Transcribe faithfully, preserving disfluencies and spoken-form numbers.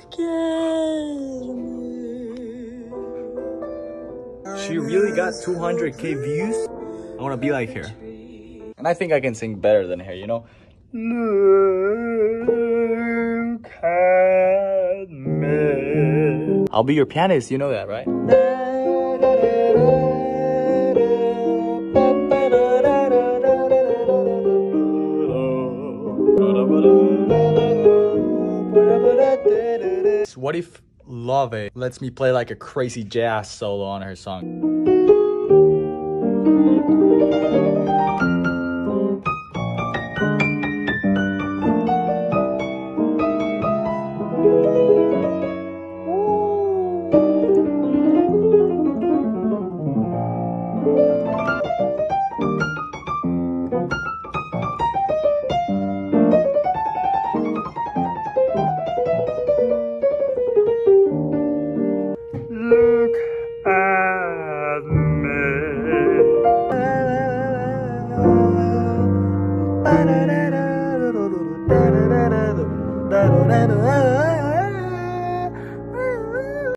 She really got two hundred K views. I want to be like her. And I think I can sing better than her, you know? Look at me. I'll be your pianist, you know that, right? What if laufey lets me play like a crazy jazz solo on her song? Look at me.